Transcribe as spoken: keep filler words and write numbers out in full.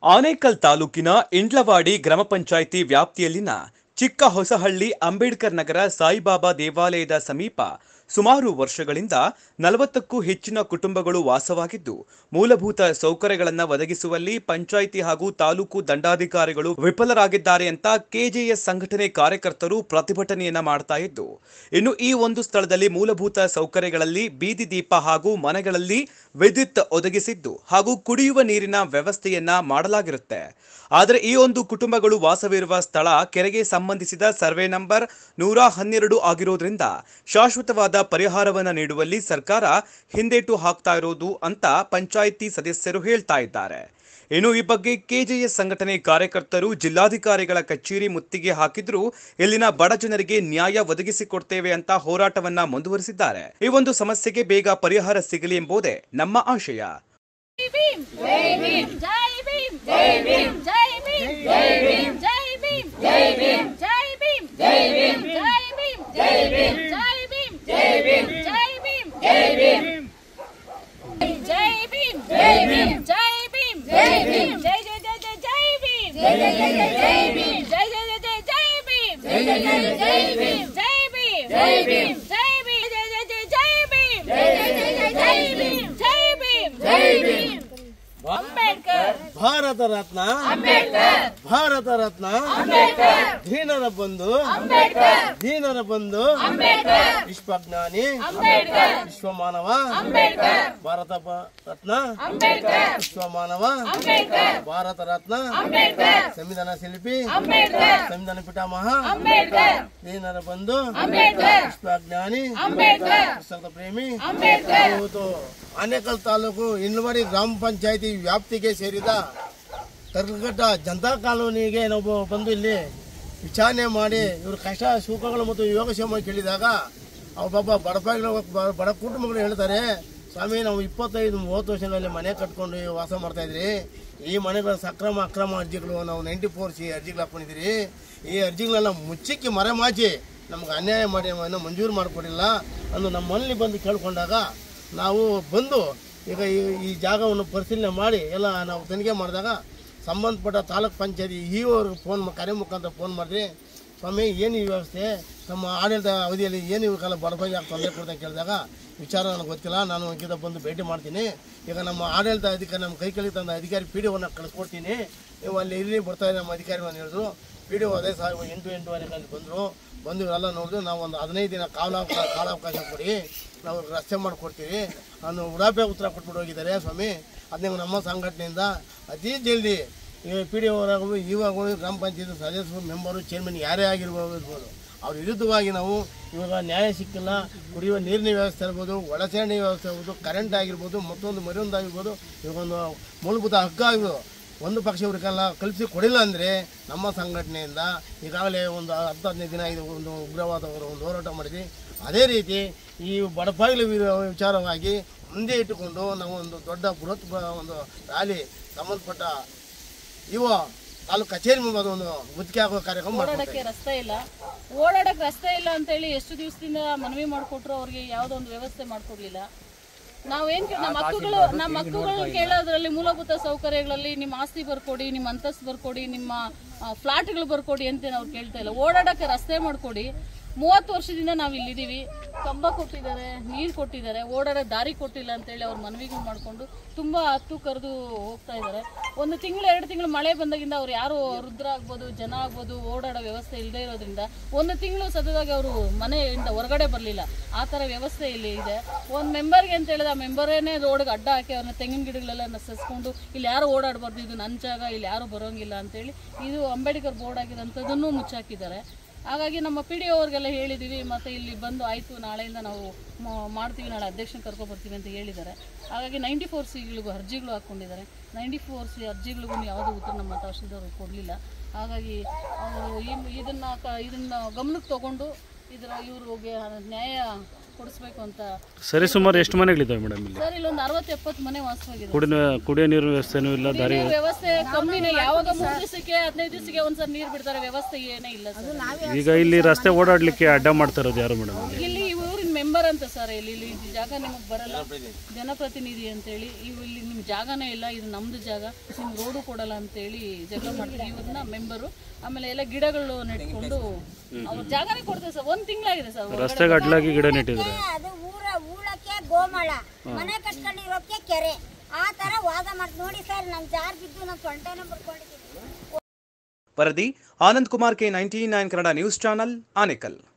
ಆನೇಕಲ್ ತಾಲೂಕಿನ ಇಂಡ್ಲವಾಡಿ ಗ್ರಾಮ ಪಂಚಾಯಿತಿ ವ್ಯಾಪ್ತಿಯಲ್ಲಿನ ಚಿಕ್ಕ ಹೊಸಹಳ್ಳಿ ಅಂಬೇಡ್ಕರ್ ನಗರ ಸಾಯಿಬಾಬಾ ದೇವಾಲಯದ ಸಮೀಪ ಸುಮಾರು ವರ್ಷಗಳಿಂದ ನಲವತ್ತಕ್ಕೂ ಹೆಚ್ಚಿನ ಕುಟುಂಬಗಳು ವಾಸವಾಗಿದ್ದು ಮೂಲಭೂತ ಸೌಕರ್ಯಗಳನ್ನು ಒದಗಿಸುವಲ್ಲಿ ಪಂಚಾಯಿತಿ ಹಾಗೂ ತಾಲೂಕು ದಂಡಾಧಿಕಾರಿಗಳು ವಿಫಲರಾಗಿದ್ದಾರೆ ಅಂತ ಕೆಜೆಎಸ್ ಸಂಘಟನೆ ಕಾರ್ಯಕರ್ತರು ಪ್ರತಿಭಟನೆಯನ್ನ ಮಾಡ್ತಾ ಇದ್ದು, ಇನ್ನು ಈ ಒಂದು ಸ್ಥಳದಲ್ಲಿ ಮೂಲಭೂತ ಸೌಕರ್ಯಗಳಲ್ಲಿ ಬೀದಿ ದೀಪ ಹಾಗೂ ಮನೆಗಳಲ್ಲಿ ವಿದ್ಯುತ್ ಒದಗಿಸಿದ್ದು ಹಾಗೂ ಕುಡಿಯುವ ನೀರಿನ ವ್ಯವಸ್ಥೆಯನ್ನ ಮಾಡಲಾಗಿರುತ್ತೆ. ಆದರೆ ಈ ಒಂದು ಕುಟುಂಬಗಳು ವಾಸವಿರುವ ಸ್ಥಳ ಕೆರೆಗೆ ಸಂಬಂಧಿಸಿದ ಸರ್ವೆ ನಂಬರ್ ನೂರ ಹನ್ನೆರಡು ಆಗಿರೋದ್ರಿಂದ ಶಾಶ್ವತವಾದ ಪರಿಹಾರವನ್ನು ನೀಡುವಲ್ಲಿ ಸರ್ಕಾರ ಹಿಂದೇಟು ಹಾಕ್ತಾ ಇರೋದು ಅಂತ ಪಂಚಾಯಿತಿ ಸದಸ್ಯರು ಹೇಳ್ತಾ ಇದ್ದಾರೆ. ಇನ್ನು ಈ ಬಗ್ಗೆ ಕೆಜೆಎಸ್ ಸಂಘಟನೆ ಕಾರ್ಯಕರ್ತರು ಜಿಲ್ಲಾಧಿಕಾರಿಗಳ ಕಚೇರಿ ಮುತ್ತಿಗೆ ಹಾಕಿದ್ರು ಇಲ್ಲಿನ ಬಡ ಜನರಿಗೆ ನ್ಯಾಯ ಒದಗಿಸಿಕೊಡ್ತೇವೆ ಅಂತ ಹೋರಾಟವನ್ನ ಮುಂದುವರಿಸಿದ್ದಾರೆ. ಈ ಒಂದು ಸಮಸ್ಯೆಗೆ ಬೇಗ ಪರಿಹಾರ ಸಿಗಲಿ ಎಂಬುದೇ ನಮ್ಮ ಆಶಯ. ಭಾರತ ರತ್ನ ಭಾರತ ರತ್ನ ದೀನರ ಬಂಧು ದೀನರ ಬಂಧು ವಿಶ್ವಜ್ಞಾನಿ ವಿಶ್ವಮಾನವ ಭಾರತ ರತ್ನ ವಿಶ್ವಮಾನವ ಭಾರತ ರತ್ನ ಸಂವಿಧಾನ ಶಿಲ್ಪಿ ಸಂವಿಧಾನ ಪಿತಾಮಹ ದೀನರ ಬಂಧು ವಿಶ್ವಜ್ಞಾನಿ ಪುಸ್ತಕ ಪ್ರೇಮಿ. ಆನೇಕಲ್ ತಾಲೂಕು ಇಂಡ್ಲವಾಡಿ ಗ್ರಾಮ ಪಂಚಾಯಿತಿ ವ್ಯಾಪ್ತಿಗೆ ಸೇರಿದ ತರ್ಗಟ್ಟ ಜನತಾ ಕಾಲೋನಿಗೆ ನಾವು ಬಂದು ಇಲ್ಲಿ ವಿಚಾರಣೆ ಮಾಡಿ ಇವ್ರ ಕಷ್ಟ ಸುಖಗಳು ಮತ್ತು ಯೋಗಕ್ಷೇಮ ಕೇಳಿದಾಗ ಅವು ಪಾಪ ಬಡಪಾಯಿಗಳು ಬಡ ಕುಟುಂಬಗಳು ಹೇಳ್ತಾರೆ, ಸ್ವಾಮಿ ನಾವು ಇಪ್ಪತ್ತೈದು ಮೂವತ್ತು ವರ್ಷದಲ್ಲಿ ಮನೆ ಕಟ್ಕೊಂಡು ವಾಸ ಮಾಡ್ತಾ ಇದ್ರಿ, ಈ ಮನೆಗಳ ಸಕ್ರಮ ಅಕ್ರಮ ಅರ್ಜಿಗಳು ನಾವು ನೈಂಟಿ ಫೋರ್ ಸಿ ಅರ್ಜಿಗಳು ಹಾಕೊಂಡಿದ್ದೀರಿ, ಈ ಅರ್ಜಿಗಳೆಲ್ಲ ಮುಚ್ಚಿಕ್ಕಿ ಮರೆಮಾಚಿ ನಮ್ಗೆ ಅನ್ಯಾಯ ಮಾಡಿ ಇನ್ನೂ ಮಂಜೂರು ಮಾಡಿಕೊಡಿಲ್ಲ ಅಂದು ನಮ್ಮ ಮನೇಲಿ ಬಂದು ಕೇಳ್ಕೊಂಡಾಗ ನಾವು ಬಂದು ಈಗ ಈ ಜಾಗವನ್ನು ಪರಿಶೀಲನೆ ಮಾಡಿ ಎಲ್ಲ ನಾವು ತನಿಖೆ ಮಾಡಿದಾಗ ಸಂಬಂಧಪಟ್ಟ ತಾಲೂಕು ಪಂಚಾಯತಿ ಇ ಅವ್ರಿಗೆ ಫೋನ್ ಕರೆ ಮುಖಾಂತರ ಫೋನ್ ಮಾಡಿರಿ, ಸ್ವಾಮಿ ಏನು ಈ ವ್ಯವಸ್ಥೆ ನಮ್ಮ ಆಡಳಿತ ಅವಧಿಯಲ್ಲಿ ಏನು ಇವಕ್ಕೆಲ್ಲ ಬಡಬಾಗಿ ಯಾಕೆ ತೊಂದರೆ ಕೊಡ್ತಾ ಕೇಳಿದಾಗ ವಿಚಾರ ನನಗೆ ಗೊತ್ತಿಲ್ಲ, ನಾನು ಅಂಕಿತ ಬಂದು ಭೇಟಿ ಮಾಡ್ತೀನಿ, ಈಗ ನಮ್ಮ ಆಡಳಿತ ಅಧಿಕಾರಿ ನಮ್ಮ ಕೈ ಕೆಳಗೆ ತಂದ ಅಧಿಕಾರಿ ಪಿ ಡಿ ಒನ್ನ ಕಳಿಸ್ಕೊಡ್ತೀನಿ, ನೀವು ಅಲ್ಲಿ ಇಲ್ಲಿ ಬರ್ತಾರೆ ನಮ್ಮ ಅಧಿಕಾರಿಗಳನ್ನು ಹೇಳಿದ್ರು. ಪಿ ಡಿ ಒ ಅದೇ ಸಹ ಎಂಟು ಎಂಟುವರೆ ಗಂಟೆ ಬಂದರು. ಬಂದು ಇವರೆಲ್ಲ ನೋಡಿದ್ರು, ನಾವು ಒಂದು ಹದಿನೈದು ದಿನ ಕಾಲಾವಕಾಶ ಕಾಲಾವಕಾಶ ಕೊಡಿ, ನಾವು ರಸ್ತೆ ಮಾಡಿಕೊಡ್ತೀವಿ ಅನ್ನೋ ಉಡಾಪೆ ಉತ್ತರ ಕೊಟ್ಬಿಟ್ಟು ಹೋಗಿದ್ದಾರೆ ಸ್ವಾಮಿ. ಅದನ್ನ ನಮ್ಮ ಸಂಘಟನೆಯಿಂದ ಅತಿ ಜಲ್ದಿ ಪಿ ಡಿ ಒವರಾಗೂ ಇವಾಗೂ ಗ್ರಾಮ ಪಂಚಾಯತ್ ಸದಸ್ಯರು ಮೆಂಬರು ಚೇರ್ಮನ್ ಯಾರೇ ಆಗಿರ್ಬೋದು ಇರ್ಬೋದು ಅವ್ರ ವಿರುದ್ಧವಾಗಿ ನಾವು ಇವಾಗ ನ್ಯಾಯ ಸಿಕ್ಕಿಲ್ಲ, ಕುಡಿಯುವ ನೀರಿನ ವ್ಯವಸ್ಥೆ ಇರ್ಬೋದು, ಒಳಚರಂಡಿ ವ್ಯವಸ್ಥೆ ಇರ್ಬೋದು, ಕರೆಂಟ್ ಆಗಿರ್ಬೋದು, ಮತ್ತೊಂದು ಮರೊಂದು ಆಗಿರ್ಬೋದು, ಇವಾಗೊಂದು ಮೂಲಭೂತ ಹಕ್ಕು ಆಗಿರ್ಬೋದು ಒಂದು ಪಕ್ಷ ಇವ್ರಿಗೆಲ್ಲ ಕಲ್ಪಿಸಿ ಕೊಡಿಲ್ಲ ಅಂದರೆ ನಮ್ಮ ಸಂಘಟನೆಯಿಂದ ಈಗಾಗಲೇ ಒಂದು ಹತ್ತು ಹದಿನೈದು ದಿನ ಇದು ಒಂದು ಉಗ್ರವಾದ ಒಂದು ಹೋರಾಟ ಮಾಡಿದ್ವಿ. ಅದೇ ರೀತಿ ಈ ಬಡಪಾಯಿಗಳ ವಿಚಾರವಾಗಿ ಮುಂದೆ ಇಟ್ಟುಕೊಂಡು ನಾವು ಒಂದು ದೊಡ್ಡ ಬೃಹತ್ ಒಂದು ರ್ಯಾಲಿ ಸಂಬಂಧಪಟ್ಟ ಇವ ತಾಲೂಕು ಕಚೇರಿ ಮುಂದೆ ಒಂದು ಮುತ್ತಿಗೆ ಹಾಕುವ ಕಾರ್ಯಕ್ರಮ ಓಡಾಡಕ್ಕೆ ರಸ್ತೆ ಇಲ್ಲ ಓಡಾಡಕ್ಕೆ ರಸ್ತೆ ಇಲ್ಲ ಅಂತೇಳಿ ಎಷ್ಟು ದಿವಸದಿಂದ ಮನವಿ ಮಾಡಿಕೊಟ್ರು, ಅವ್ರಿಗೆ ಯಾವುದೋ ಒಂದು ವ್ಯವಸ್ಥೆ ಮಾಡಿಕೊಡ್ಲಿಲ್ಲ. ನಾವೇನ್ ನಮ್ಮ ಹಕ್ಕುಗಳು ನಮ್ಮ ಹಕ್ಕುಗಳನ್ನ ಕೇಳೋದ್ರಲ್ಲಿ ಮೂಲಭೂತ ಸೌಕರ್ಯಗಳಲ್ಲಿ ನಿಮ್ಮ ಆಸ್ತಿ ಬರ್ಕೊಡಿ, ನಿಮ್ಮ ಅಂತಸ್ತು ಬರ್ಕೊಡಿ, ನಿಮ್ಮ ಫ್ಲಾಟ್ಗಳು ಬರ್ಕೊಡಿ ಅಂತ ಅವ್ರು ಕೇಳ್ತಾ ಇಲ್ಲ. ಓಡಾಡಕ್ಕೆ ರಸ್ತೆ ಮಾಡ್ಕೊಡಿ. ಮೂವತ್ತು ವರ್ಷದಿಂದ ನಾವು ಇಲ್ಲಿದ್ದೀವಿ, ಕಂಬ ಕೊಟ್ಟಿದ್ದಾರೆ, ನೀರು ಕೊಟ್ಟಿದ್ದಾರೆ, ಓಡಾಡೋ ದಾರಿ ಕೊಟ್ಟಿಲ್ಲ ಅಂತೇಳಿ ಅವ್ರು ಮನವಿಗಳು ಮಾಡಿಕೊಂಡು ತುಂಬ ಹತ್ತು ಕರೆದು ಹೋಗ್ತಾ ಇದ್ದಾರೆ. ಒಂದು ತಿಂಗಳು ಎರಡು ತಿಂಗಳು ಮಳೆ ಬಂದಾಗಿಂದ ಅವ್ರು ಯಾರು ರುದ್ರ ಆಗ್ಬೋದು, ಜನ ಆಗ್ಬೋದು, ಓಡಾಡೋ ವ್ಯವಸ್ಥೆ ಇಲ್ಲದೆ ಇರೋದ್ರಿಂದ ಒಂದು ತಿಂಗಳು ಸತತವಾಗಿ ಅವರು ಮನೆಯಿಂದ ಹೊರಗಡೆ ಬರಲಿಲ್ಲ. ಆ ಥರ ವ್ಯವಸ್ಥೆ ಇಲ್ಲಿ ಇದೆ. ಒಂದು ಮೆಂಬರ್ಗೆ ಅಂತ ಹೇಳಿದ್ರೆ ಆ ಮೆಂಬರೇನೇ ರೋಡ್ಗೆ ಅಡ್ಡ ಹಾಕಿ ಅವ್ರನ್ನ ತೆಂಗಿನ ಗಿಡಗಳೆಲ್ಲ ನಸಸ್ಕೊಂಡು ಇಲ್ಲಿ ಯಾರು ಓಡಾಡಬಾರ್ದು, ಇದು ನನ್ನ ಜಾಗ, ಇಲ್ಲಿ ಯಾರು ಬರೋಂಗಿಲ್ಲ ಅಂತೇಳಿ ಇದು ಅಂಬೇಡ್ಕರ್ ಬೋರ್ಡ್ ಆಗಿರೋಂಥದ್ದನ್ನು ಮುಚ್ಚಾಕಿದ್ದಾರೆ. ಹಾಗಾಗಿ ನಮ್ಮ ಪಿ ಡಿ ಅವ್ರಿಗೆಲ್ಲ ಹೇಳಿದ್ದೀವಿ, ಮತ್ತು ಇಲ್ಲಿ ಬಂದು ಆಯಿತು ನಾಳೆಯಿಂದ ನಾವು ಮಾಡ್ತೀವಿ, ನಾಳೆ ಅಧ್ಯಕ್ಷನ ಕರ್ಕೊಬರ್ತೀವಿ ಅಂತ ಹೇಳಿದ್ದಾರೆ. ಹಾಗಾಗಿ ನೈಂಟಿ ಫೋರ್ ಸಿಗಳಿಗೂ ಅರ್ಜಿಗಳು ಹಾಕ್ಕೊಂಡಿದ್ದಾರೆ. ನೈಂಟಿ ಫೋರ್ ಸಿ ಅರ್ಜಿಗಳಿಗೂ ಯಾವುದೂ ಉತ್ತರ ನಮ್ಮ ತಹಶೀಲ್ದಾರ್ ಕೊಡಲಿಲ್ಲ. ಹಾಗಾಗಿ ಅವರು ಈ ಇದನ್ನು ಕ ಇದನ್ನು ಗಮನಕ್ಕೆ ತೊಗೊಂಡು ಇದರ ಇವ್ರಿಗೆ ನ್ಯಾಯ ಕೊಡಿಸ್ಬೇಕು ಅಂತ. ಸರಿ, ಸುಮಾರು ಎಷ್ಟು ಮನೆಗಳಿದ್ದಾವೆ ಮೇಡಮ್ ಇಲ್ಲಿ? ಸರ್, ಇಲ್ಲೊಂದು ಅರವತ್ತು ಎಪ್ಪತ್ತು ಮನೆ ವಾಸವಾಗಿದೆ. ಕುಡಿಯ ಕುಡಿಯೋ ನೀರಿನ ವ್ಯವಸ್ಥೆನೂ ಇಲ್ಲ, ದಾರಿ ವ್ಯವಸ್ಥೆ ಕಮ್ಮಿನೇ. ಯಾವಾಗ ಮೂರು ದಿವಸಕ್ಕೆ ಹದಿನೈದು ದಿವಸಕ್ಕೆ ಒಂದ್ಸಲ ನೀರು ಬಿಡ್ತಾರೆ, ವ್ಯವಸ್ಥೆ ಏನೇ ಇಲ್ಲ ಸರ್. ಈಗ ಇಲ್ಲಿ ರಸ್ತೆ ಓಡಾಡ್ಲಿಕ್ಕೆ ಅಡ್ಡ ಮಾಡ್ತಾ ಇರೋದು ಯಾರು ಮೇಡಮ್? ಇಲ್ಲಿ ಊರಿನ ಮೆಂಬರ್ ಅಂತ ಸರ್ ಇಲ್ಲಿ ಇಲ್ಲಿ ಈ ಜಾಗ ನಿಮಗೆ ಬರಲ್ಲ, ಜನಪ್ರತಿನಿಧಿ ಅಂತೇಳಿ ಇವು ಇಲ್ಲಿ ನಿಮ್ಮ ಜಾಗನೇ ಇಲ್ಲ, ಇದು ನಮ್ದು ಜಾಗ, ನಿಮ್ಗೆ ರೋಡು ಕೊಡಲ್ಲ ಅಂತೇಳಿ ಜಗಳ ಮಾಡ್ತೀವಿ. ಇವನ್ನ ಮೆಂಬರು ಆಮೇಲೆ ಎಲ್ಲ ಗಿಡಗಳು ನೆಟ್ಕೊಂಡು ಅವ್ರ ಜಾಗನೇ ಕೊಡ್ತಾರೆ ಸರ್. ಒಂದ್ ತಿಂಗಳಾಗಿದೆ ಸರ್ ರಸ್ತೆಗೆ ಅಡ್ಡಲಾಗಿ ಗಿಡ ನೆಟ್ಟಿದ್ದಾರೆ. ಅದು ಊರ ಊಳಕ್ಕೆ ಗೋಮಾಳ, ಮನೆ ಕಟ್ಕೊಂಡಿರೋಕೆ ಕೆರೆ, ಆ ತರ ವಾದ ಮಾಡಿ ನೋಡಿ ಸರ್. ನಮ್ ಜಾರ್ ಬಿದ್ದು ನಮ್ ಸೊಂಟನ ಬರ್ಕೊಂಡಿದ್ದೀವಿ. ವರದಿ Anand Kumar K ninety nine Kannada news channel, Anekal.